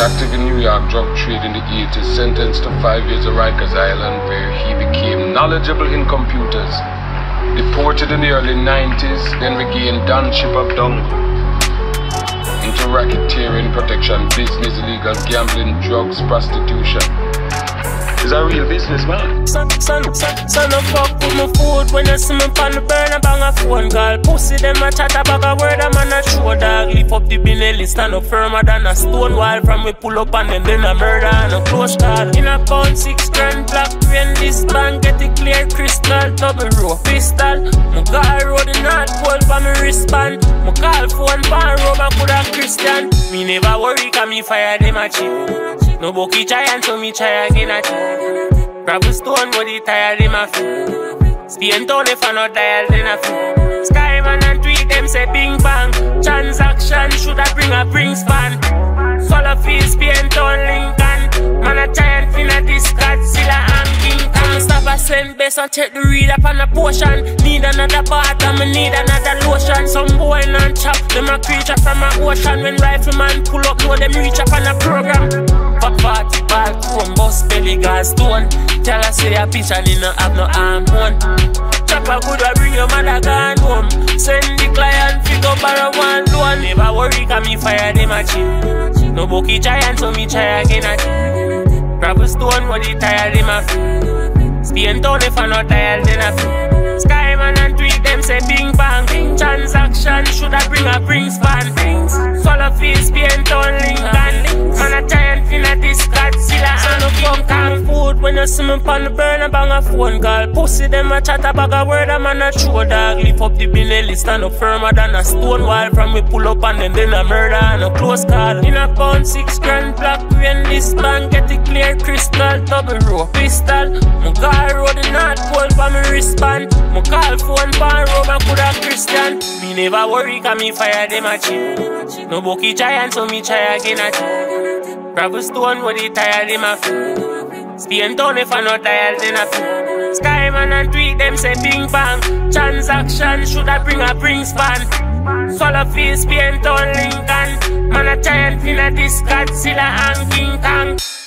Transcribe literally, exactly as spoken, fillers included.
active in New York drug trade in the eighties, sentenced to five years at Rikers Island, where he became knowledgeable in computers. Deported in the early nineties, then regained donship of Dungo. Into racketeering, protection, business, illegal gambling, drugs, prostitution. He's a real businessman. Son, son, son, son of fuck with my food. When you see me on the burner, bang a phone call. Pussy them a chat about a word, I'm on a show dog. Lift up the Benelli, stand up firmer than a stone wall. From we pull up and then then a murder and a close call. In a pound, six grand, black rain, this band, get it clear, crystal, double row, pistol. My car road the North Pole for me wristband. My call phone, pan robe, I could have Christian. Me never worry, cause me fire them a cheap. No bucky giant, so me try again a cheap. Grab a stone, body tired in my feet. Spain town if I not dial, then I feel. Skyman and tweet them say bing bang. Transaction should I bring a bring span. Follow fees, Spain town Lincoln. Man a giant finna this Godzilla and King Kong. Stop a send best and check the read up on the potion. Need another part and me need another lotion. Some boy non chop, them a creature from a ocean. When rifleman pull up, know them reach up on a program. Pop party ball, chrome, bust belly, gas stone. Tell us say a bitch and he no have no arm one. Chopper good will bring your mother gone home. Send the client, pick up borrow one loan. Never worry, cause me fire them a cheap. No bucky giant, so me try again a cheap. Grab a stone, what he tired him a few. Spain town if I not tired, then a few. Skyman and tweet them say bing bang. Transaction should I bring a bring span. Follow fees, Spain town Lincoln. Man a giant finna this Godzilla and a King Kong. Food when you see me on the burner, bang a phone call. Pussy them a chat about a word, I'm on a show dog. Lift up the Benelli, stand up firmer than a stone wall. From we pull up and then then a murder and a close call. In a pound, six grand, black rain, this band, get it clear, crystal, double row, pistol. My car road the North Pole for me wristband. My call phone, pan robe, I could have Christian. Me never worry, cause me fire them a cheap. No bucky giant, so me try again a cheap. Grab a stone, what he tired him a few. Spain town if I not tired, then a few. Skyman and tweet them say bing bang. Transaction should I bring a bring span. Follow fees, Spain town Lincoln. Man a giant finna this Godzilla and King Kong.